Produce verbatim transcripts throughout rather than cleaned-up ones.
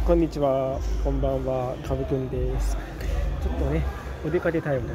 こんにちは、こんばんは、かぶくんです。ちょっとね、お出かけタイムで、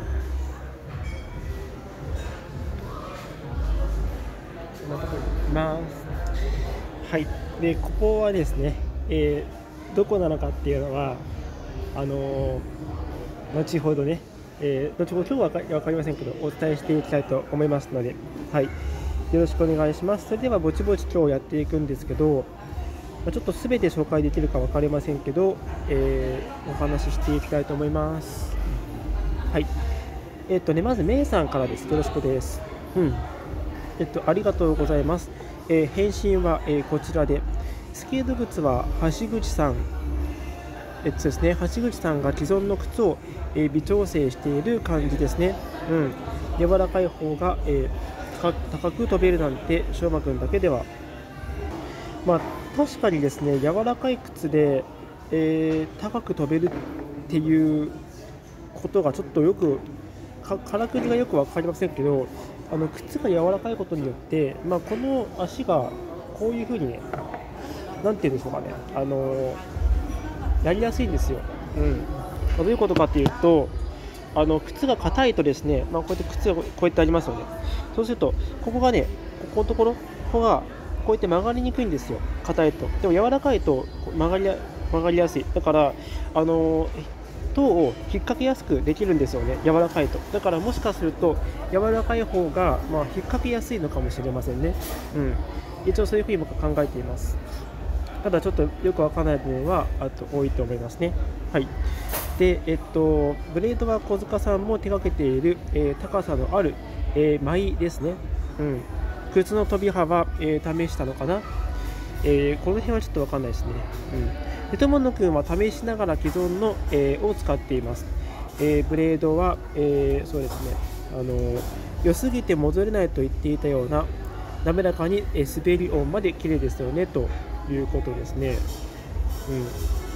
こんなところにいます。はい、で、ここはですね、えーどこなのかっていうのは、あのー後ほどね、えー後ほど今日はわかわかりませんけど、お伝えしていきたいと思いますので、はい、よろしくお願いします。それでは、ぼちぼち今日やっていくんですけど、まあちょっと全て紹介できるか分かりませんけど、えーお話ししていきたいと思います。はい。えっとね、まず、メイさんからです。よろしくです。うん。えっと、ありがとうございます。えー返信は、えーこちらで、スケート靴は橋口さん、えっとですね、橋口さんが既存の靴を、えー微調整している感じですね。うん。柔らかい方が、えー高高く飛べるなんて、翔馬くんだけでは。まあ、確かにですね、柔らかい靴で、えー高く飛べるっていうことがちょっとよくかからくりがよく分かりませんけど、あの靴が柔らかいことによって、まあ、この足がこういうふうにね、なんていうんでしょうかね、あのやりやすいんですよ。うん、どういうことかっていうと、あの靴が硬いとですね、まあ、こうやって靴がこうやってありますよね。そうすると、ここがね、ここのところ、ここがこうやって曲がりにくいんですよ、硬いと。でも柔らかいとこう曲がりや曲がりやすい。だから、あの塔を引っ掛けやすくできるんですよね、柔らかいと。だからもしかすると、柔らかい方が、まあ、引っ掛けやすいのかもしれませんね。うん、一応そういうふうに僕は考えています。ただちょっとよくわからない部分はあと多いと思いますね。はい。で、えっと、ブレードは小塚さんも手掛けている、えー高さのある、えー、舞ですね。うん。靴の飛び幅、えー試したのかな。えーこの辺はちょっとわかんないですね。うん。で、友野くんは試しながら既存の、えーを使っています。えーブレードは、えーそうですね、あのー良すぎて戻れないと言っていたような、滑らかに、えー滑り音まで綺麗ですよね、ということですね。うん。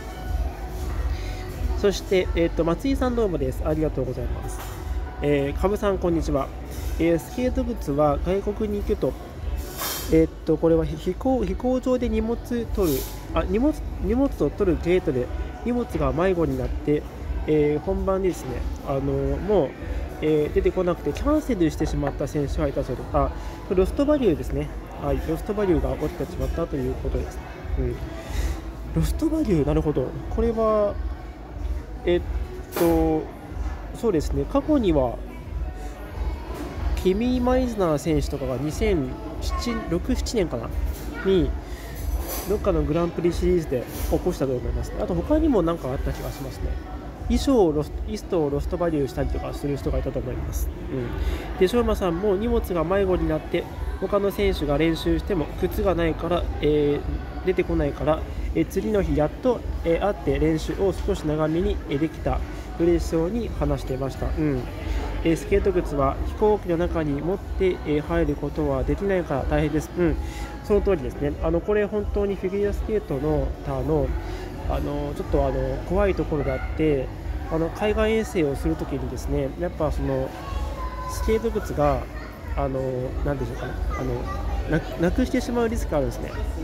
そして、えーと、松井さんどうもです。ありがとうございます。えー、かぶさん、こんにちは。えースケート靴は外国に行くと、えーっと、これは飛行飛行場で荷物取るあ荷物荷物を取るゲートで荷物が迷子になって、えー本番でですね、あのもう、えー出てこなくてキャンセルしてしまった選手がいたそうです。あ、これロストバリューですね。はい、ロストバリューが起きてしまったということです。うん、ロストバリュー、なるほど。これは、えっと、そうですね、過去には、ケミー・マイズナー選手とかがにせんろく、ななねんかなに、どっかのグランプリシリーズで起こしたと思います。あと、他にも何かあった気がしますね。衣装をロスト、イストをロストバリューしたりとかする人がいたと思います。うん、で、翔馬さんも荷物が迷子になって、他の選手が練習しても靴がないから、えー出てこないから、えー次の日やっと、えー会って練習を少し長めに、えーできた。嬉しそうに話していました。うん、えースケート靴は飛行機の中に持って、えー入ることはできないから大変です。うん、その通りですね。あのこれ本当にフィギュアスケートの他のあのちょっとあの怖いところがあって、あの海外遠征をするときにですね、やっぱそのスケート靴があのなんでしょうかね、あのななくしてしまうリスクがあるんですね。うん、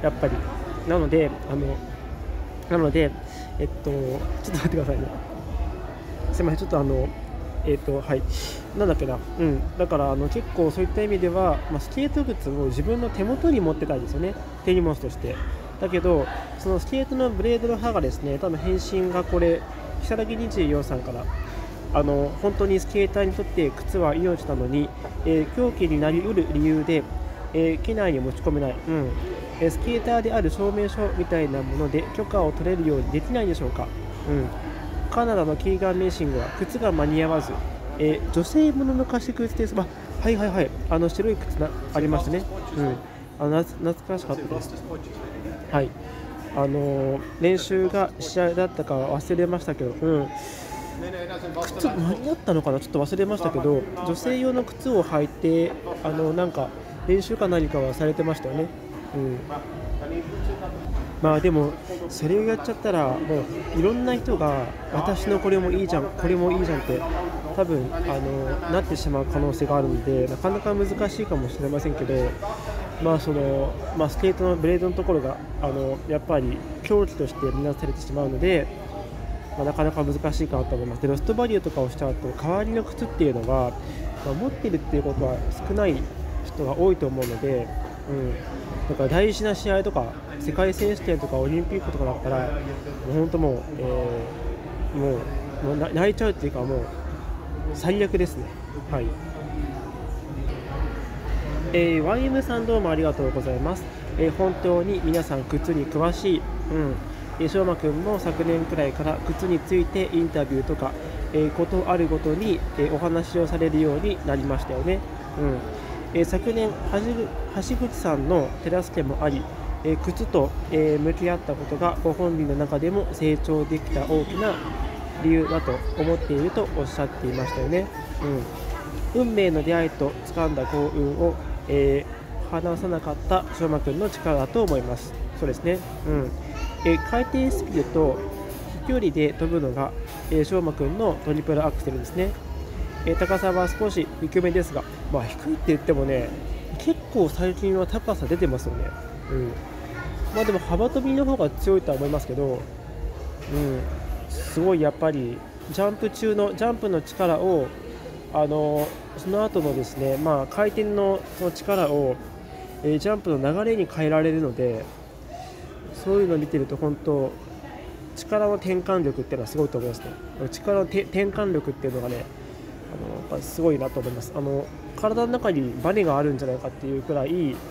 やっぱりなのであのなのでえっとちょっと待ってくださいね。すみません、ちょっとあのえっとはい、なんだっけな、うん、だからあの結構そういった意味では、まあ、スケート靴を自分の手元に持ってたいですよね、手荷物として。だけど、そのスケートのブレードの刃がですね、多分返信がこれ、如月にじゅうよんさんから、あの本当にスケーターにとって靴は命なのに、えー凶器になりうる理由で、えー機内に持ち込めない、うんえースケーターである証明書みたいなもので許可を取れるようにできないでしょうか。うんカナダのキーガン・メーシングは靴が間に合わず、えー女性ものの貸し靴です。まあ、はいはいはい、あの白い靴なありましたね。うん、あの懐懐かしかったです。はい、あのー練習が試合だったかは忘れましたけど、うん、靴間に合ったのかな、ちょっと忘れましたけど、女性用の靴を履いて、あのなんか練習か何かはされてましたよね。うんまあでも、それをやっちゃったら、もういろんな人が、私のこれもいいじゃん、これもいいじゃんって、多分あのなってしまう可能性があるので、なかなか難しいかもしれませんけど、 まあそのまあ、スケートのブレードのところがあのやっぱり競技として見なされてしまうので、まあ、なかなか難しいかなと思います。でロストバリューとかをしちゃうと代わりの靴っていうのは、まあ、持ってるっていうことは少ない人が多いと思うので、うん、だから大事な試合とか世界選手権とかオリンピックとかだったらもう本当もう、えー、もう、もう泣いちゃうっていうかもう最悪ですね。はい。えー、ワイエム さんどうもありがとうございます。えー、本当に皆さん靴に詳しい、うんえー、翔馬くんも昨年くらいから靴についてインタビューとか、えー、ことあるごとに、えー、お話をされるようになりましたよね。うんえー、昨年橋口さんの手助けもあり、えー、靴と、えー、向き合ったことがご本人の中でも成長できた大きな理由だと思っているとおっしゃっていましたよね。うん、運命の出会いと掴んだ幸運を、えー、離さなかった翔馬くんの力だと思います。そうですね。うんえー、回転スピードと飛距離で飛ぶのが、えー、翔馬くんのトリプルアクセルですね。えー、高さは少し低めですが、まあ、低いって言ってもね、結構最近は高さ出てますよね。うんまあ、でも幅跳びの方が強いとは思いますけど、うん、すごいやっぱりジャンプ中のジャンプの力をあのその後のですね、まあ、回転のその力を、えー、ジャンプの流れに変えられるので、そういうのを見てると本当力の転換力っていうのはすごいと思いますね。力の転換力っていうのがね、あのやっぱすごいなと思います。あの体の中にバネがあるんじゃないかっていうくらい、なんていうか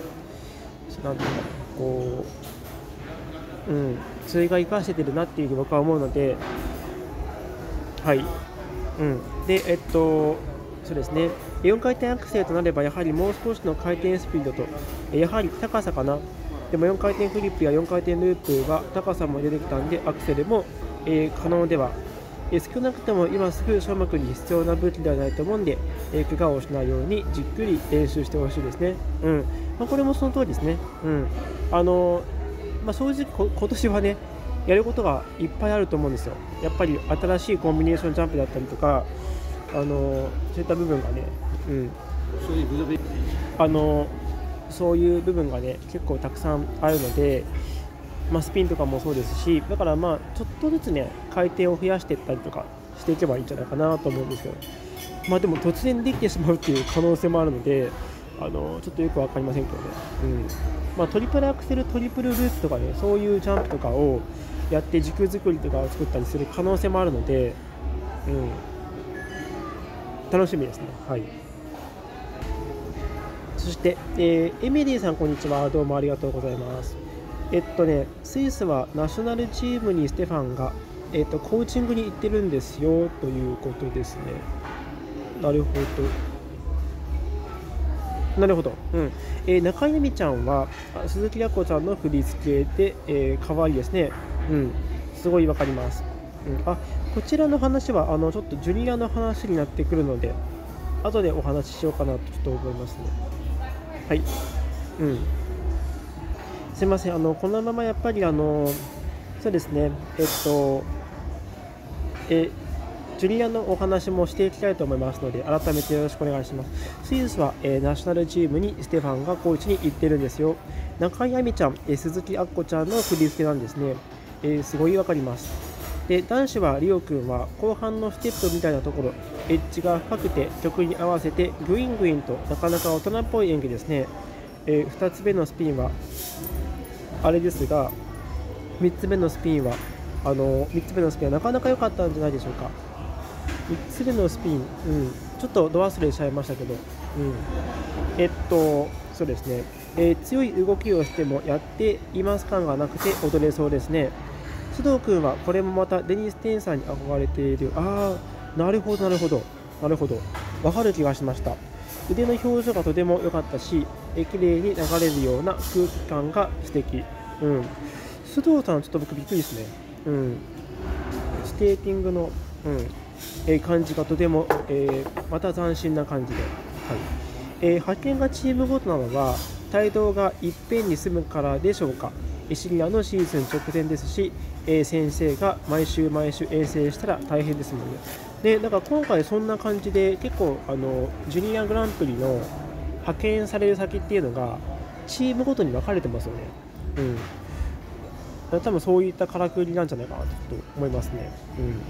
こう、うん、それが生かせてるなっていうふうに僕は思うので、はい、うん、で、えっと、そうですね、よんかい転アクセルとなれば、やはりもう少しの回転スピードと、やはり高さかな。でもよんかい転フリップやよんかい転ループは高さも出てきたんで、アクセルも、えー、可能では、えー、少なくとも今すぐ翔馬くんに必要な武器ではないと思うんで、えー、怪我をしないようにじっくり練習してほしいですね。うんまあ、これもその通りですね。うんあのーまあ、正直こ、今年はね、やることがいっぱいあると思うんですよ。やっぱり新しいコンビネーションジャンプだったりとか、あのー、そういった部分がね、うん、あのーそういう部分がね結構たくさんあるので、まあ、スピンとかもそうですし、だからまあちょっとずつね回転を増やしていったりとかしていけばいいんじゃないかなと思うんですけど、まあでも突然できてしまうっていう可能性もあるので、あのちょっとよく分かりませんけどね、うんまあ、トリプルアクセルトリプルループとかね、そういうジャンプとかをやって軸作りとかを作ったりする可能性もあるので、うん、楽しみですね。はい。そして、えー、エミリーさんこんにちは、どうもありがとうございます。えっとね、スイスはナショナルチームにステファンが、えっと、コーチングに行ってるんですよということですね。なるほど。なるほど。うんえー、中由美ちゃんは鈴木亜子ちゃんの振り付けで、えー、可愛いですね。うん、すごいわかります。うん、あこちらの話はあのちょっとジュニアの話になってくるので、後でお話ししようかなとちょっと思いますね。はい、うん、すいません、あのこのままやっぱりあのそうですね、えっと、えジュニアのお話もしていきたいと思いますので、改めてよろしくお願いします。スイスは、えー、ナショナルチームにステファンがコーチに行ってるんですよ。中井亜美ちゃん、えー、鈴木亜子ちゃんの振り付けなんですね。えー、すごいわかります。で男子はリオ君は後半のステップみたいなところ、エッジが深くて曲に合わせてグイングインとなかなか大人っぽい演技ですね。えー、ふたつめのスピンはあれですが、みっつめのスピンはあのみっつめのスピンはなかなか良かったんじゃないでしょうか。みっつめのスピン、うん、ちょっとド忘れしちゃいましたけど、うん、えっとそうですね、えー、強い動きをしてもやっています感がなくて踊れそうですね。須藤君はこれもまたデニス・テンさんに憧れている。ああ、なるほどなるほどなるほど、わかる気がしました。腕の表情がとても良かったし、え綺麗に流れるような空気感が素敵。うん、須藤さんちょっと僕びっくりですね。うん、スケーティングの、うんえー、感じがとても、えー、また斬新な感じで、はいえー、派遣がチームごとなのは帯同がいっぺんに済むからでしょうか。シニアのシーズン直前ですし、えー、先生が毎週毎週遠征したら大変ですもんね。でだから今回そんな感じで結構あのジュニアグランプリの派遣される先っていうのがチームごとに分かれてますよね。うん、多分そういったからくりなんじゃないかなと思いますね。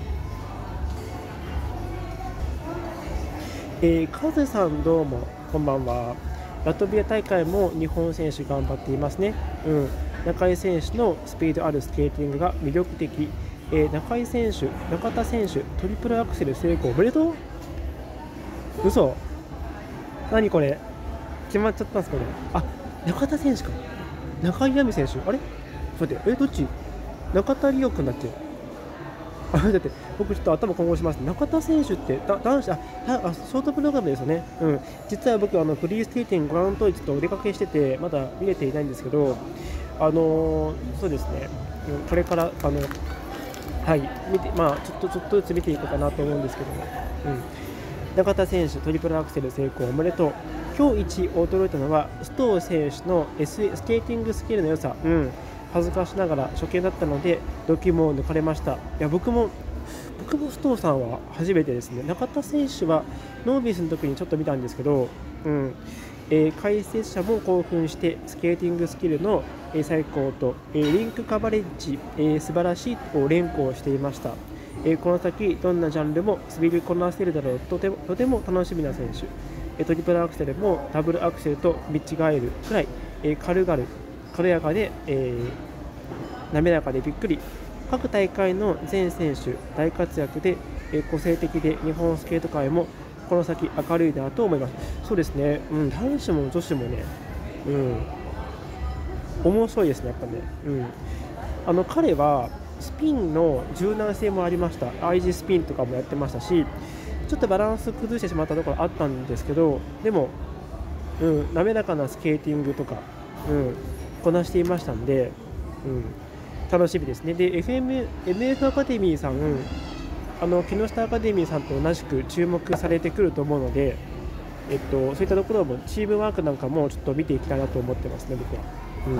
うん、えー、カズさんどうもこんばんは。ラトビア大会も日本選手頑張っていますね。うん、中井選手のスピードあるスケーティングが魅力的。えー、中井選手、中田選手、トリプルアクセル成功おめでとう。嘘。何これ、決まっちゃったんですかね。あ、中田選手か。中井亜美選手、あれ待って、え、どっち、中田理央君だっけ。あ、だって僕ちょっと頭混合します。中田選手ってだ男子、ああショートプログラムですよね。うん、実は僕あのフリースケーティングご覧の通りちょっとお出かけしててまだ見れていないんですけど、あのー、そうですね、うん、これからあのはい見て、まあちょっとちょっとずつ見ていこうかなと思うんですけども、うん、中田選手トリプルアクセル成功おめでとう。今日一驚いたのは須藤選手の S スケーティングスキルの良さ。うん、恥ずかしながら初見だったのでドキュも抜かれました。いや僕も僕も須藤さんは初めてですね。中田選手はノービスの時にちょっと見たんですけど、うんえー、解説者も興奮してスケーティングスキルの、えー、最高と、えー、リンクカバレッジ、えー、素晴らしいと連呼していました。えー、この先どんなジャンルも滑りこなせるだろう。とてもとても楽しみな選手。えー、トリプルアクセルもダブルアクセルと見違えるくらい、えー、軽々軽やかで、えー、滑らかでびっくり。各大会の全選手大活躍で、えー、個性的で日本スケート界もこの先明るいなと思います。そうですね、うん、男子も女子もね、うん、面白いですね、やっぱね。うん、あの彼はスピンの柔軟性もありました。アイジスピンとかもやってましたし、ちょっとバランス崩してしまったところあったんですけど、でも、うん、滑らかなスケーティングとか、うん、こなしていましたんで、うん、楽しみですね。で、エフエム、エムエフ アカデミーさん、あの木下アカデミーさんと同じく注目されてくると思うので、えっと、そういったところもチームワークなんかもちょっと見ていきたいなと思ってますね、僕は。うん、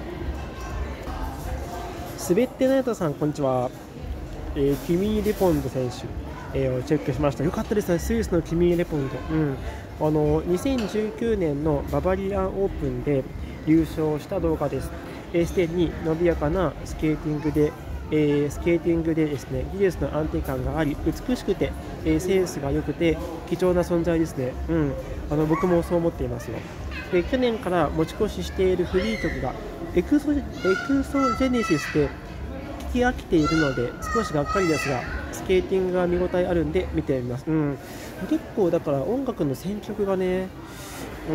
滑ってないとさん、こんにちは。えー、キミー・レポンド選手、えー、をチェックしました。よかったですね、スイスのキミー・レポンド。うん、あのにせんじゅうきゅうねんのババリアンオープンで優勝した動画です。すでに伸びやかなスケーティングで、えー、スケーティングでですね、技術の安定感があり、美しくて、えー、センスが良くて貴重な存在ですね。うん、あの僕もそう思っていますよ。で、去年から持ち越ししているフリー曲がエクソ、エクソジェネシスで聞き飽きているので少しがっかりですが、スケーティングが見応えあるんで見てみます。うん、結構だから音楽の選曲がね、うん、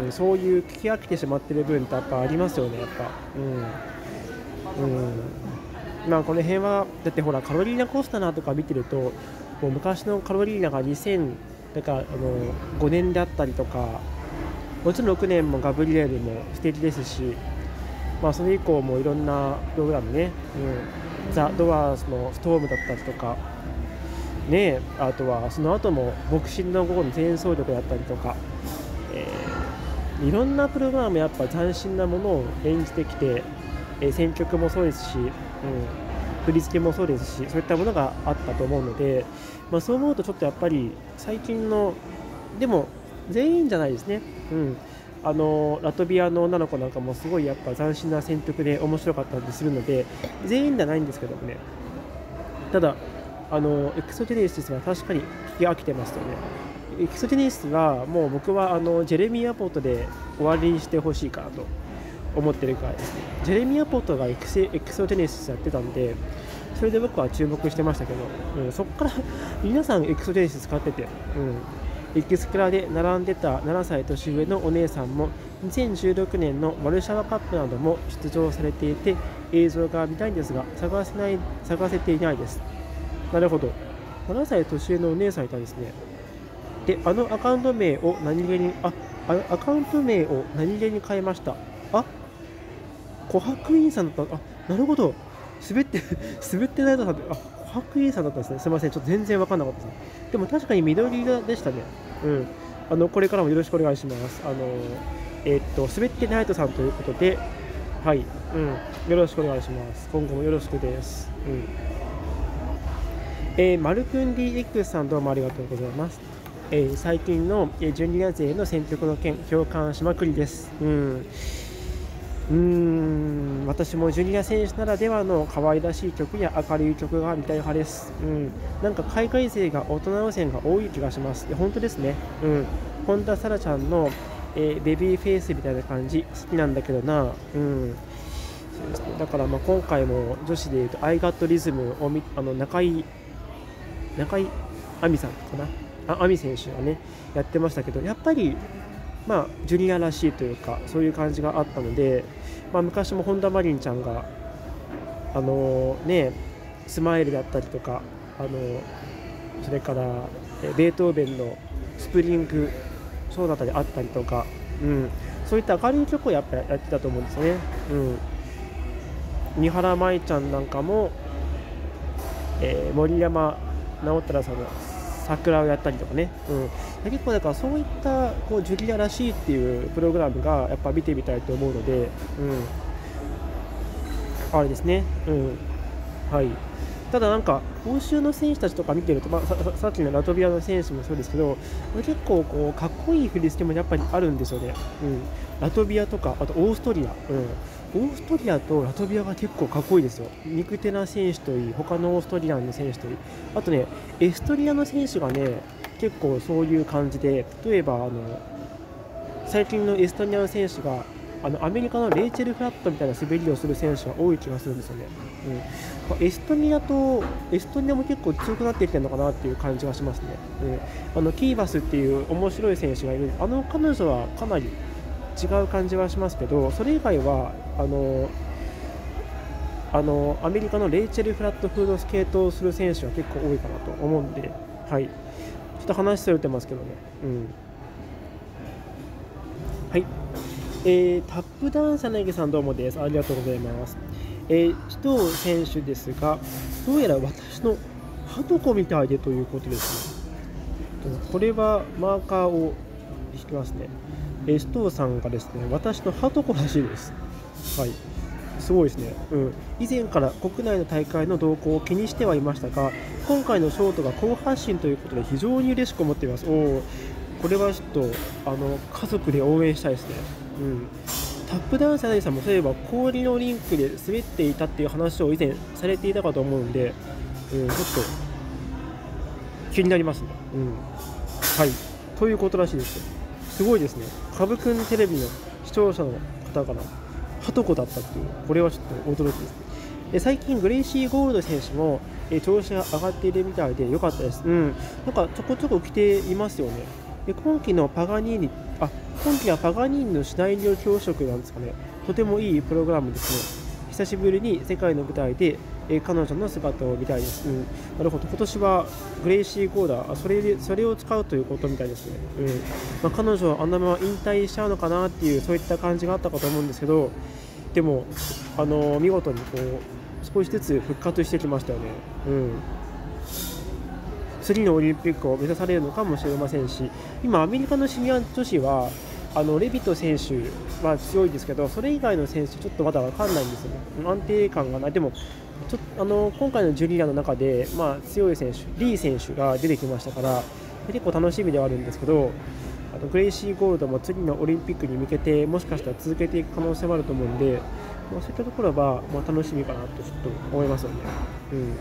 そういう聞き飽きてしまっている分ってやっぱありますよね、やっぱ。うん、うん、まあこの辺はだってほらカロリーナ・コスタナとか見てると、もう昔のカロリーナがにせんだからあのごねんであったりとか、もちろんろくねんもガブリエルも素敵ですし、まあそれ以降もいろんなプログラムね、うん、ザ・ドアーズのストームだったりとかね、あとはその後もボクシングの午後の全走力だったりとか、えー、いろんなプログラムやっぱ斬新なものを演じてきて、えー、選曲もそうですし、うん、振り付けもそうですし、そういったものがあったと思うので、まあ、そう思うとちょっとやっぱり最近のでも全員じゃないですね、うん、あのラトビアの女の子なんかもすごいやっぱ斬新な選曲で面白かったりするので、全員じゃないんですけどもね、ただあのエクソジェネシスは確かに聞き飽きてますよね。エクソジェネシスはもう僕はあのジェレミー・アポートで終わりにしてほしいかなと思ってるからですね。ジェレミー・アポートがエクセエクソジェネシスやってたんで、それで僕は注目してましたけど、うん、そこから皆さんエクソジェネシス使ってて、うん、エクスクラで並んでたななさい年上のお姉さんもにせんじゅうろくねんのワルシャワカップなども出場されていて、映像が見たいんですが探せない探せていないです。なるほど、ななさい年上のお姉さんいたんですね。で、あのアカウント名を何気にあアカウント名を何気に変えました。あ、琥珀院さんだった。あ、なるほど、滑って滑ってないとさんって、あ、琥珀院さんだったんですね。すみません、ちょっと全然分かんなかったですね。でも確かに緑色でしたね。うん、あのこれからもよろしくお願いします。あのえー、っと滑ってないとさんということで、はい、うん、よろしくお願いします。今後もよろしくです。うん、えー、マルクン ディーエックス さんどうもありがとうございます。 えー、最近のジュニア勢の選曲の件、共感しまくりです。うんうーん私もジュニア選手ならではの可愛らしい曲や明るい曲が見たい派です。うん、なんか海外勢が大人路線が多い気がします。いや本当ですね。うん、本田紗来ちゃんの、えー、ベビーフェイスみたいな感じ好きなんだけどな。うんそうですね、だからまあ今回も女子でいうと「アイガットリズム」をみあの中井中井亜美さんかな、あ亜美選手がねやってましたけど、やっぱりまあジュニアらしいというかそういう感じがあったので、まあ、昔も本田真凜ちゃんがあのねスマイルだったりとか、あのそれからベートーベンのスプリングそうだったりあったりとか、うん、そういった明るい曲をやっぱやってたと思うんですよね。うん三原舞ちゃんなんかも、えー、森山直太朗さんの桜をやったりとかね、うん、結構だからそういったこうジュリアらしいっていうプログラムがやっぱ見てみたいと思うので、うん、あれですね、うん、はい。ただなんか欧州の選手たちとか見てると、まあ、さ, さっきのラトビアの選手もそうですけど、結構こうかっこいい振り付けもやっぱりあるんですよね。うん、ラトビアとかあとオーストリア、うん、オーストリアとラトビアが結構かっこいいですよ。ニクテナ選手といい、他のオーストリアの選手といい、あとねエストリアの選手がね結構そういう感じで、例えばあの最近のエストニアの選手があのアメリカのレイチェル・フラットみたいな滑りをする選手が多い気がするんですよね。うん、エストニアとエストニアも結構強くなってきてるのかなっていう感じがしますね。うん、あのキーバスっていう面白い選手がいる、あの彼女はかなり違う感じはしますけど、それ以外はあのあのアメリカのレイチェル・フラットフードスケートをする選手は結構多いかなと思うんで、はい、ちょっと話それてますけどね。うんはい、えー、タップダンサー投げさんどうもです。ありがとうございます。えー、首藤選手ですが、どうやら私のハトコみたいでということですね。これはマーカーを引きますね。えー、首藤さんがですね、私のハトコらしいです。はい。すごいですね。うん。以前から国内の大会の動向を気にしてはいましたが、今回のショートが好発進ということで非常に嬉しく思っています。おー、これはちょっとあの家族で応援したいですね。うん、タップダンサーさんもそういえば氷のリンクで滑っていたっていう話を以前されていたかと思うんで、うん、ちょっと気になりますね。うん、はい、ということらしいですよ。すごいですね。カブくんテレビの視聴者の方からハトコだったっていう、これはちょっと驚きですね。で最近グレイシー・ゴールド選手もえ調子が上がっているみたいで良かったです。うん、なんかちょこちょこ来ていますよね。で今季のパガニーニあ今季はパガニーニのシナリオ教職なんですかね。とてもいいプログラムですね。久しぶりに世界の舞台で、えー、彼女の姿を見たいです。うん、なるほど、今年はグレイシー・ゴーダー、それでそれを使うということみたいですね。うんまあ、彼女はあのまま引退しちゃうのかなっていう、そういった感じがあったかと思うんですけど、でも、あのー、見事にこう少しずつ復活してきましたよね。うん次のオリンピックを目指されるのかもしれませんし、今、アメリカのシニア女子はあのレビト選手は強いですけど、それ以外の選手、ちょっとまだ分かんないんですよね。安定感がない。でもちょあの今回のジュニアの中で、まあ、強い選手、リー選手が出てきましたから、結構楽しみではあるんですけど、あのグレイシー・ゴールドも次のオリンピックに向けて、もしかしたら続けていく可能性もあると思うんで、まあ、そういったところは、まあ、楽しみかなとちょっと思いますよね。うん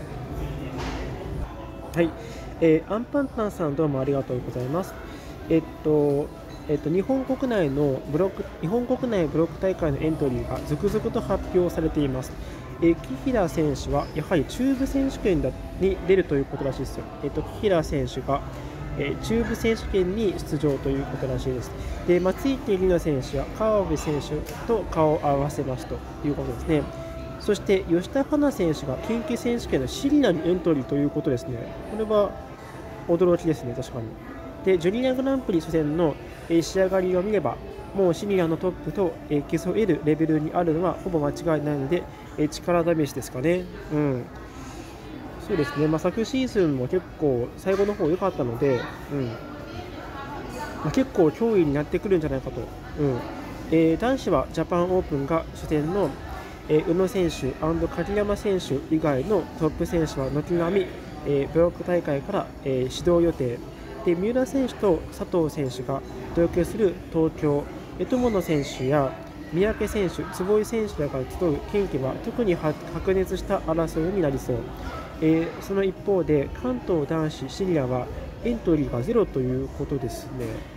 はいえー、アンパンタンさんどうもありがとうございます。えっとえっと、日本国内のブロック日本国内ブロック大会のエントリーが続々と発表されています。えー、紀平選手はやはり中部選手権だに出るということらしいですよ。えっと、紀平選手が、えー、中部選手権に出場ということらしいです。で松池里奈選手は川辺選手と顔を合わせますということですね。そして吉田花選手が近畿選手権のシリアにエントリーということですね。これは驚きですね、確かに。で、ジュニアグランプリ初戦の仕上がりを見れば、もうシニアのトップと競えるレベルにあるのはほぼ間違いないので、力試しですかね。うん、そうですね、まあ、昨シーズンも結構最後の方良かったので、うんまあ、結構脅威になってくるんじゃないかと。うんえー、男子はジャパンオープンが初戦のえー、宇野選手鍵山選手以外のトップ選手は軒並み、えー、ブロック大会から、えー、指導予定して三浦選手と佐藤選手が同居する東京、友野選手や三宅選手、坪井選手らが集う近畿は特に白熱した争いになりそう。えー、その一方で関東男子シニアはエントリーがゼロということです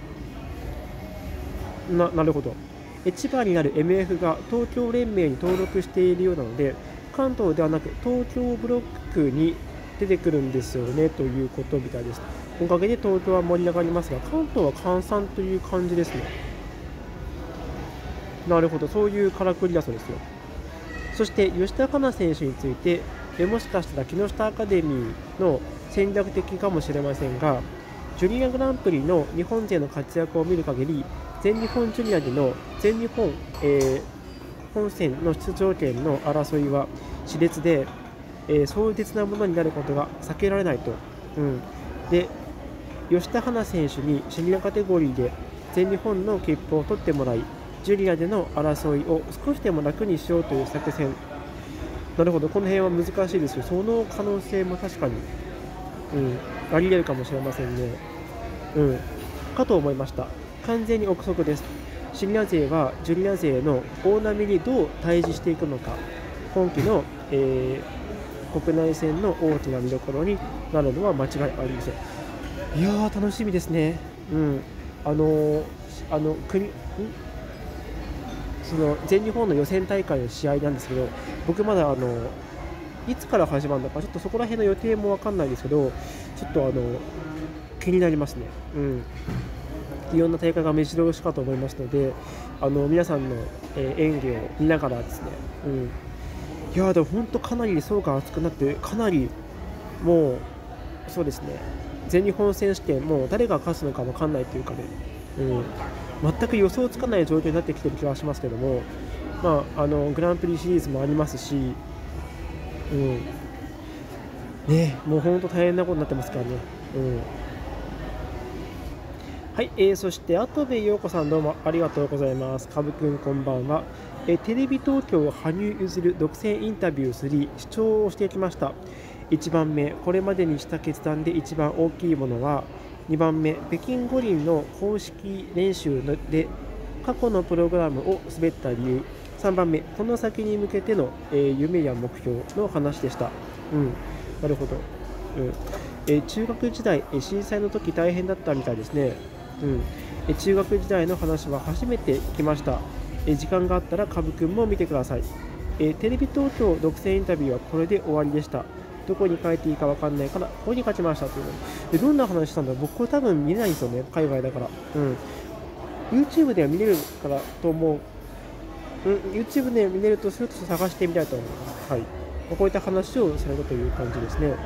ね。な, なるほど。千葉になる エムエフ が東京連盟に登録しているようなので、関東ではなく東京ブロックに出てくるんですよねということみたいです。おかげで東京は盛り上がりますが、関東は閑散という感じですね。なるほど、そういうからくりだそうですよ。そして吉田香菜選手について、もしかしたら木下アカデミーの戦略的かもしれませんが、ジュニアグランプリの日本勢の活躍を見る限り、全日本ジュニアでの全日本、えー、本戦の出場権の争いは熾烈で、えー、壮絶なものになることが避けられないと。うん、で吉田香菜選手にシニアカテゴリーで全日本の切符を取ってもらい、ジュニアでの争いを少しでも楽にしようという作戦。なるほど、この辺は難しいですよ。その可能性も確かに、うん、あり得るかもしれませんね。うん、かと思いました。完全に憶測です。シニア勢はジュニア勢の大波にどう対峙していくのか、今季の、えー、国内戦の大きな見どころになるのは間違いありません。いやー、楽しみですね。うん、あのー、あの国んその全日本の予選大会の試合なんですけど、僕まだあのいつから始まるのかちょっとそこら辺の予定も分かんないですけど、ちょっとあの気になりますね。うん、いろんな大会が目白押しかと思いますので、あの皆さんの、えー、演技を見ながらですね、うん、いやーでも本当かなり層が厚くなって、かなりもうそうですね、全日本選手権もう誰が勝つのか分かんないというかね、うん、全く予想つかない状況になってきている気はしますけども、まあ、あのグランプリシリーズもありますし、うんね、もう本当大変なことになってますからね。うんはい、えー、そして跡部陽子さん、どうもありがとうございます。かぶくんこんばんは。えー、テレビ東京羽生結弦独占インタビュースリー視聴をしてきました。いちばんめ、これまでにした決断で一番大きいものは、にばんめ、北京五輪の公式練習で過去のプログラムを滑った理由、さんばんめ、この先に向けての、えー、夢や目標の話でした。うん、なるほど。うんえー、中学時代、震災の時大変だったみたいですね。うん、え中学時代の話は初めて聞きました。え時間があったらかぶくんも見てください。えテレビ東京独占インタビューはこれで終わりでした。どこに書いていいか分かんないからここに書きましたというので、どんな話したんだろう。僕これ多分見れないんですよね、海外だから。うん、YouTube では見れるからと思う。うん、YouTube で見れるとすると探してみたいと思います。はい、こういった話をされたという感じですね。うん、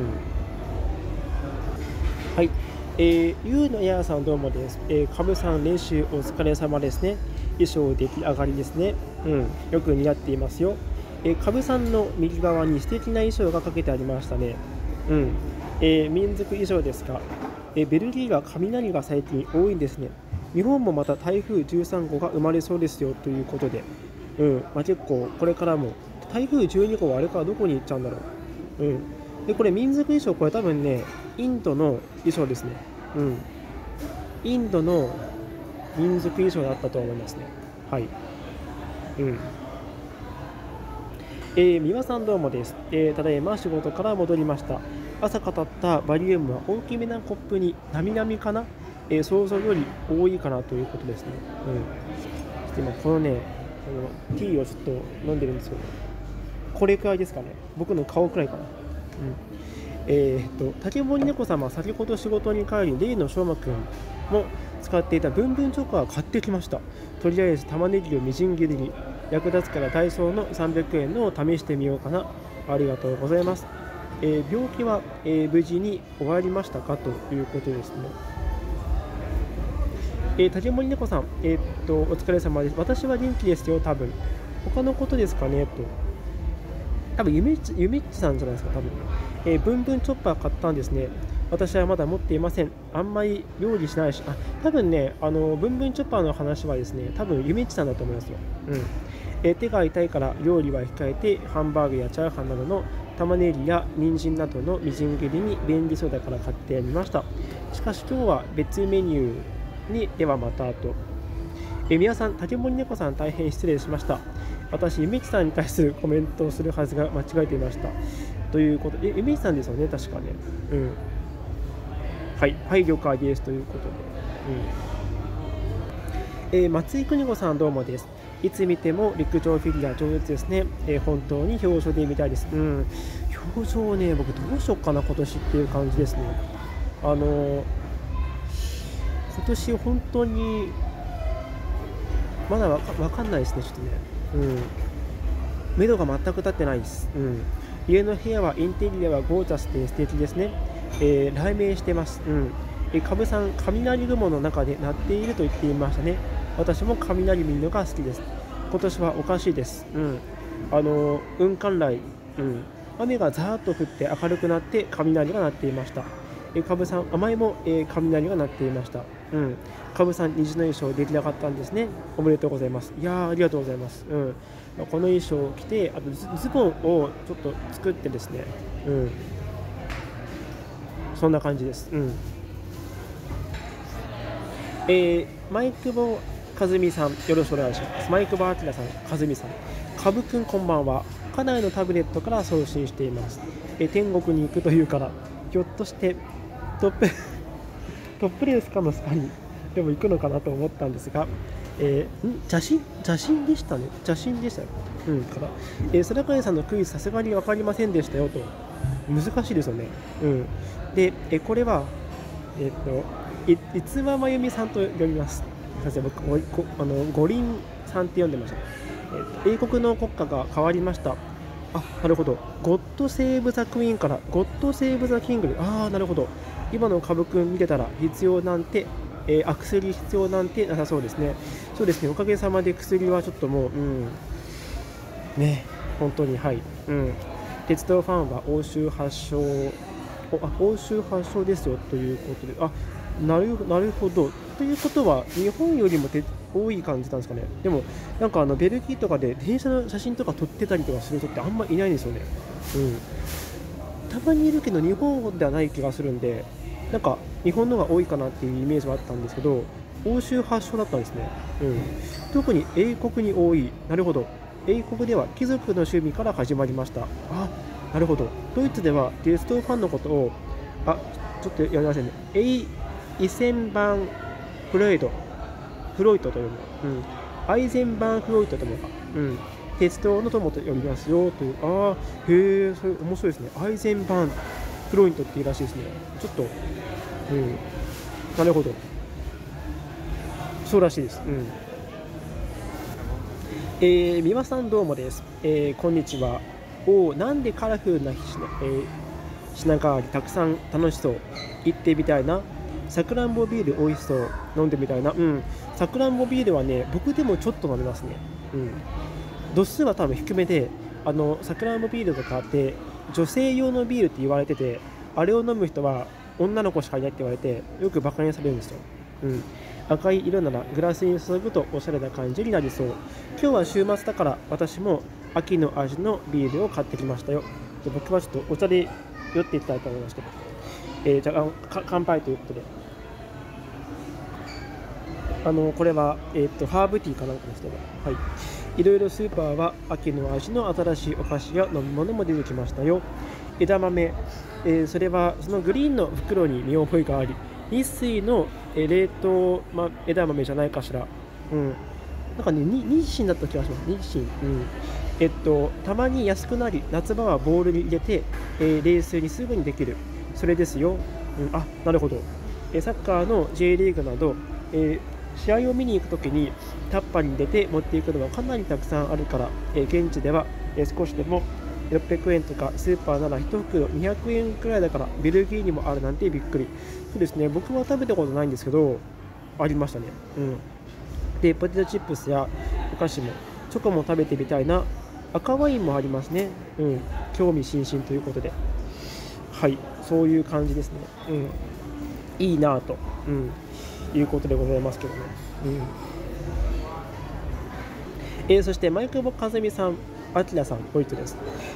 はい。えー、ゆうのやーさん、どうもです。えー、かぶさん、練習お疲れ様ですね。衣装出来上がりですね。うん、よく似合っていますよ。えー、かぶさんの右側に素敵な衣装がかけてありましたね。うん、えー、民族衣装ですか。えー、ベルギーは雷が最近多いんですね。日本もまた台風じゅうさんごが生まれそうですよということで、うんまあ、結構これからも台風じゅうにごはあれからどこに行っちゃうんだろう。うんでこれ民族衣装、これ多分ねインドの衣装ですね。うん、インドの民族衣装だったと思いますね。はい。うん。えー、三輪さんどうもです。えー、ただいま仕事から戻りました。朝語ったバリウムは大きめなコップになみなみかな、えー、想像より多いかなということですね。うん。そして今このね、このティーをちょっと飲んでるんですけど、これくらいですかね。僕の顔くらいかな。うん。えー、と竹森猫様、先ほど仕事に帰り、例の翔馬くんも使っていたブンブンチョコは買ってきました。とりあえず玉ねぎをみじん切りに、役立つからダイソーのさんびゃくえんのを試してみようかな。ありがとうございます。えー、病気は、えー、無事に終わりましたかということですね。えー、竹森猫さん、えー、っとお疲れ様です。私は元気ですよ、多分。他のことですかねと。多分ゆめっち、ゆめっちさんじゃないですか、多分。えー、ブンブンチョッパー買ったんですね。私はまだ持っていません。あんまり料理しないし、あ、多分ね、あのブンブンチョッパーの話はですね、多分ゆめっちさんだと思いますよ。うん。えー、手が痛いから料理は控えて、ハンバーグやチャーハンなどの玉ねぎや人参などのみじん切りに便利そうだから買ってみました。しかし今日は別メニューに、ではまた後。え皆さん、竹森猫さん大変失礼しました。私、ゆみちさんに対するコメントをするはずが間違えていました。ということで、えゆみちさんですよね、確かね。うん。はい、はい、了解です。ということで。うんえー、松井邦子さん、どうもです。いつ見ても陸上フィギュア上手ですね。えー、本当に表彰で見たいです。うん。表彰ね、僕どうしようかな、今年っていう感じですね。あのー、今年本当に、まだわ か, わかんないですね、ちょっとね。うん。目処が全く立ってないです。うん。家の部屋はインテリアはゴージャスで素敵ですね。えー、雷鳴してます。うん。えー、かぶさん、雷雲の中で鳴っていると言っていましたね。私も雷見るのが好きです。今年はおかしいです。うん。あのー、雲間雷。うん。雨がザーッと降って明るくなって雷が鳴っていました。えー、かぶさん、甘いも、えー、雷が鳴っていました。うん。かぶさん、虹の衣装できなかったんですね。おめでとうございます。いやー、ありがとうございます。うん。この衣装を着て、あと ズ, ズボンをちょっと作ってですね。うん。そんな感じです。うん。えー、マイクボ和美さん、よろしくお願いします。マイクボアキラさん、和美さん。かぶくん、こんばんは。家内のタブレットから送信しています。えー、天国に行くというから、ひょっとしてトップトップレースかのスパにでも行くのかなと思ったんですが、えー、ん邪神邪神でしたね。邪神でしたよ。うん、から、えー、空影さんのクイズさすがに分かりませんでしたよと。難しいですよね。うん。で、えー、これは、えっ、ー、と、い、いつままゆみさんと呼びます。僕、ご、ご、あの、五輪さんって呼んでました。えーと、英国の国歌が変わりました。あ、なるほど。ゴッドセーブ・ザ・クイーンからゴッドセーブ・ザ・キングで、ああ、なるほど。今の株くん見てたら必要なんて、えー、あ薬必要なんてなさそうですね。そうですね、おかげさまで薬はちょっともう、うん、ね、本当に、はい、うん、鉄道ファンは欧州発祥、あ欧州発祥ですよということで、あなるなるほど。ということは、日本よりもて多い感じなんですかね。でも、なんかあのベルギーとかで電車の写真とか撮ってたりとかする人ってあんまいないんですよね。うんたまにいるけど日本ではない気がするんで、なんか日本の方が多いかなっていうイメージはあったんですけど、欧州発祥だったんですね。うん、特に英国に多い。なるほど。英国では貴族の趣味から始まりました。あ、なるほど。ドイツでは鉄道ファンのことを、あ、ちょっとやりませんね。エイ・イセンバン・フロイド、フロイトと読む。うん。アイゼンバン・フロイトと読むか。うん。鉄道の友と呼びますよという。ああ、へえ、それ面白いですね。アイゼンバン・フロイトっていうらしいですね。ちょっと、うん。なるほど。そうらしいです。うん。えー、美輪さんどうもです。えー、こんにちは。おー、なんでカラフルな品、えー、品川りたくさん楽しそう。行ってみたいな。さくらんぼビール美味しそう。飲んでみたいな。うん。さくらんぼビールはね、僕でもちょっと飲めますね。うん。度数は多分低めで、あのさくらんぼビールとかって女性用のビールって言われてて、あれを飲む人は女の子しかいないって言われて、よくバカにされるんですよ。うん、赤い色ならグラスに注ぐとおしゃれな感じになりそう。今日は週末だから私も秋の味のビールを買ってきましたよ。で僕はちょっとお茶で酔っていきたいと思いますけど、えー、じゃあ乾杯ということで、あのこれは、えー、とハーブティーかなんかですけど、はい、いろいろスーパーは秋の味の新しいお菓子や飲み物も出てきましたよ。枝豆、えー、それはそのグリーンの袋に見覚えがあり、日清の冷凍、ま、枝豆じゃないかしら。うん。なんかね、日清だった気がします。日清。うん。えっと、たまに安くなり、夏場はボウルに入れて、えー、冷水にすぐにできる。それですよ。うん、あ、なるほど。えー、サッカーの J リーグなど、えー、試合を見に行くときにタッパーに入れて持っていくのはかなりたくさんあるから、えー、現地では、えー、少しでもろっぴゃくえんとか、スーパーならいち袋にひゃくえんくらいだから、ベルギーにもあるなんてびっくり。そうですね、僕は食べたことないんですけど、ありましたね。うん。で、ポテトチップスやお菓子も、チョコも食べてみたいな。赤ワインもありますね。うん。興味津々ということで。はい、そういう感じですね。うん。いいなぁと、うん、いうことでございますけどね。うん。えー、そして、マイクボ和美さん、あきらさん、ポイントです。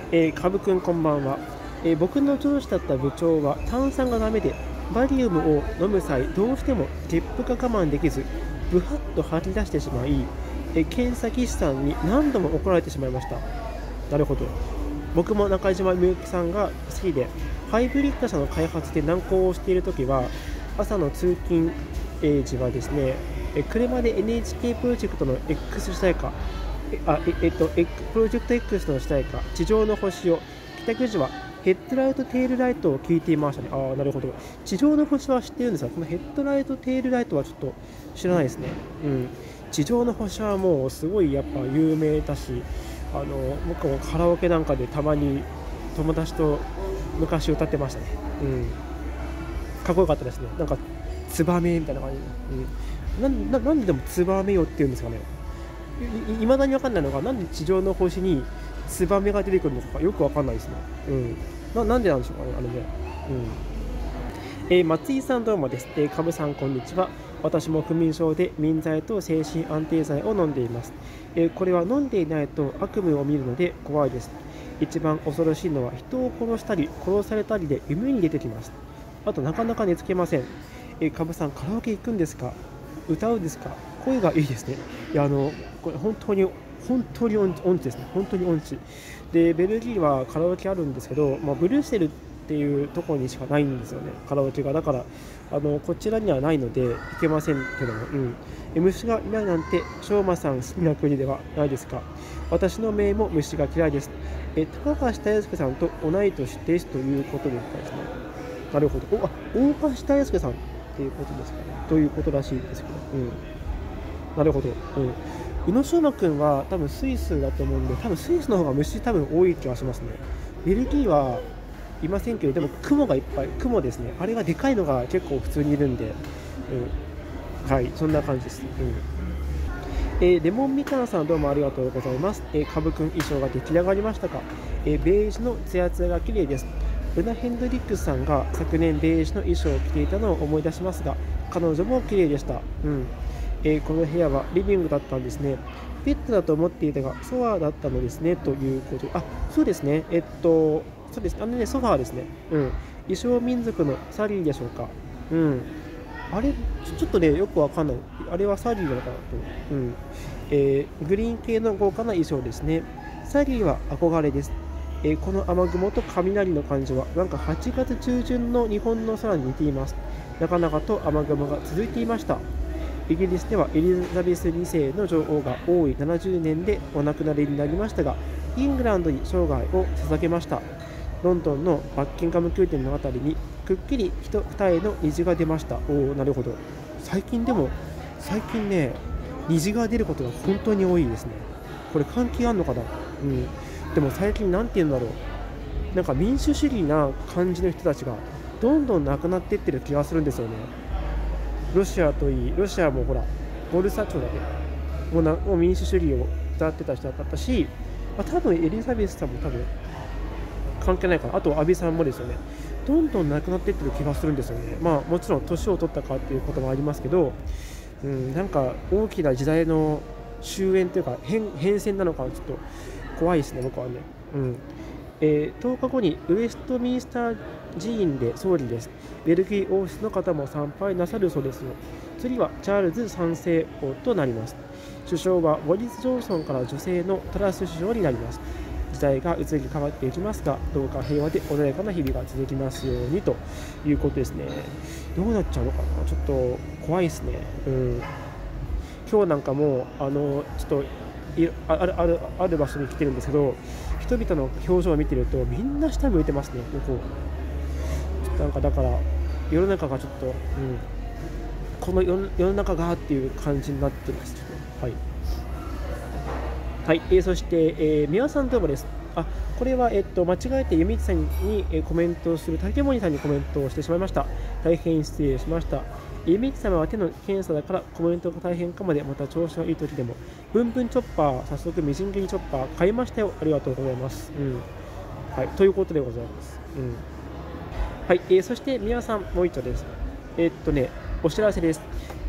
えー、カブくんこんばんは。えー僕の上司だった部長は炭酸がダメで、バリウムを飲む際、どうしてもゲップが我慢できず、ブハッと吐き出してしまい、えー検査技師さんに何度も怒られてしまいました。なるほど。僕も中島みゆきさんが好きで、ハイブリッド車の開発で難航をしているときは、朝の通勤えー時はですね、え車で エヌエイチケー プロジェクトの X 主題歌、えあええっと、えプロジェクト X の主題歌、地上の星を、帰宅時はヘッドライト、テールライトを聞いていましたね。ああ、なるほど。地上の星は知ってるんですが、このヘッドライト、テールライトはちょっと知らないですね。うん。地上の星はもうすごいやっぱ有名だし、あの僕もカラオケなんかでたまに友達と昔歌ってましたね。うん。かっこよかったですね。なんか、ツバメみたいな感じで。うん、な, ななんででもツバメよって言うんですかね。いまだに分かんないのが、なんで地上の星にツバメが出てくるのかよく分かんないですね。うん、な, なんでなんでしょうかね、あれね。うんえー、松井さんどうもです。えー、かぶさんこんにちは。私も不眠症で眠剤と精神安定剤を飲んでいます。えーこれは飲んでいないと悪夢を見るので怖いです。一番恐ろしいのは人を殺したり殺されたりで夢に出てきます。あとなかなか寝つけません。えー、かぶさんカラオケ行くんですか？歌うんですか？声がいいですね。いやあのこれ本当に本当に音音痴ですね。本当に音痴で、ベルギーはカラオケあるんですけど、まあ、ブルッセルっていうところにしかないんですよね、カラオケが。だからあのこちらにはないので行けませんけども、うん、え虫がいないなんて昌磨さん好きな国ではないですか？私の名も虫が嫌いです。え高橋大輔さんと同い年ですということでですね。なるほど。おあ大橋大輔さんっていうことですかね。ということらしいですけど、うん、なるほど。うん、宇野昌磨君は多分スイスだと思うんで、多分スイスの方が虫多分多い気がしますね。ベルギーはいませんけど、でも雲がいっぱい、雲ですね。あれがでかいのが結構普通にいるんで、うん、はい、そんな感じです。うんえーレモンみかんさんどうもありがとうございます。えー、カブくん衣装が出来上がりましたか？えーベージュのツヤツヤが綺麗です。ルナ・ヘンドリックスさんが昨年ベージュの衣装を着ていたのを思い出しますが、彼女も綺麗でした。うんえーこの部屋はリビングだったんですね。ペットだと思っていたが、ソファーだったのですね。ということで、あ、そうですね。えっと、そうです。あのね、ソファーですね。うん。衣装民族のサリーでしょうか。うん。あれ、ちょちょっとね、よくわかんない。あれはサリーなのかなと。うん。えーグリーン系の豪華な衣装ですね。サリーは憧れです。えーこの雨雲と雷の感じは、なんかはちがつ中旬の日本の空に似ています。なかなかと雨雲が続いていました。イギリスではエリザベスにせいの女王が王位ななじゅうねんでお亡くなりになりましたが、イングランドに生涯を捧げました。ロンドンのバッキンガム宮殿のあたりにくっきり一二重の虹が出ました。おお、なるほど。最近でも、最近ね、虹が出ることが本当に多いですね。これ関係あるのかな。うん。でも最近なんて言うんだろう。なんか民主主義な感じの人たちがどんどんなくなっていってる気がするんですよね。ロシアといい、ロシアもほら、ボルサチョだけもうなもう民主主義を歌ってた人だったし、まあ、多分エリザベスさんも多分関係ないかな。あと安倍さんもですよね。どんどんなくなっていってる気がするんですよね。まあもちろん年を取ったかっていうこともありますけど、うん、なんか大きな時代の終焉というか変変遷なのかちょっと怖いですね、僕はね。うんえーとおかごにウェストミンスター寺院で総理です。ベルギー王室の方も参拝なさるそうですよ。次はチャールズさんせい王となります。首相はボリス・ジョンソンから女性のトラス首相になります。時代が移り変わっていきますが、どうか平和で穏やかな日々が続きますようにということですね。どうなっちゃうのかな、ちょっと怖いですね。うん、今日なんかもあのちょっといああるあるある場所に来てるんですけど、人々の表情を見てるとみんな下向いてますね。こうちょっとなんかだから世の中がちょっと、うん、この世の世の中がっていう感じになってます。はい。はい、えー、そして、えー、宮さんどうもです。あ、これは、えっと、間違えて弓木さんに、えーコメントをする竹森さんにコメントをしてしまいました。大変失礼しました。弓木様は手の検査だからコメントが大変かもで、また調子のいい時でも。ブンブンチョッパー、早速みじん切りチョッパー買いましたよ。ありがとうございます。うん。はい、ということでございます。うん。はい、えー、そして宮さん、もう一丁です。えーっとね、お知らせです。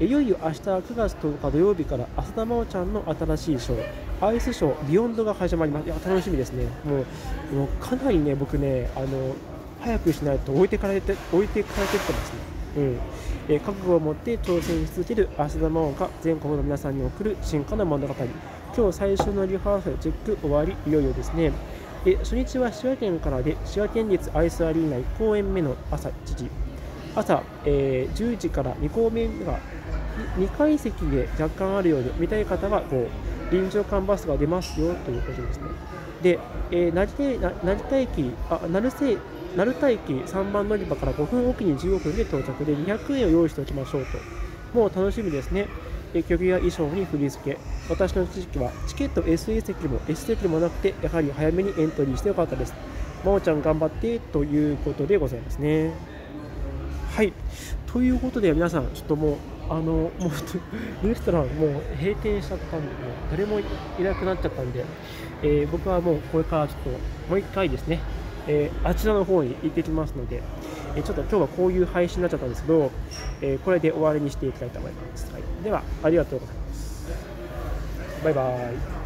いよいよ明日くがつとおか土曜日から浅田真央ちゃんの新しいショー、アイスショービヨンドが始まります。いや楽しみですね。もう、もうかなりね、僕ね、あの早くしないと置いてかれて置いてかれてきてますね。うんえー、覚悟を持って挑戦し続ける浅田真央が全国の皆さんに送る進化の物語。今日最初のリハーサルチェック終わり、いよいよですね。で初日は滋賀県からで、滋賀県立アイスアリーナいっ公演目の朝いちじ、朝、えー、じゅうじからに公演目がにかい席で若干あるようで、見たい方はこう臨場感バスが出ますよということですね。で、えー、成田成田駅、あ成瀬成田駅さんばん乗り場からごふんおきにじゅうごふんで到着でにひゃくえんを用意しておきましょうと。もう楽しみですね。曲や衣装に振り付け、私の知識はチケット エスエー 席も S 席もなくて、やはり早めにエントリーしてよかったです。真央ちゃん頑張ってということでございますね。はい、ということで皆さん、ちょっともう、あのもうレストランもう閉店しちゃったんで、もう誰もいなくなっちゃったんで、えー、僕はもうこれからちょっともう一回ですね、えー、あちらの方に行ってきますので、えー、ちょっと今日はこういう配信になっちゃったんですけど、えー、これで終わりにしていきたいと思います。はい、では、ありがとうございます。バイバーイ。